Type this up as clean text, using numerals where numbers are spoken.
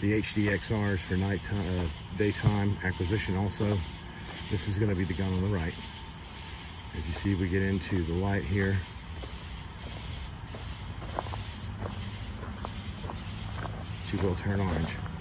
the HDXRs for nighttime, daytime acquisition also. This is going to be the gun on the right. As you see, we get into the light here. She will turn orange.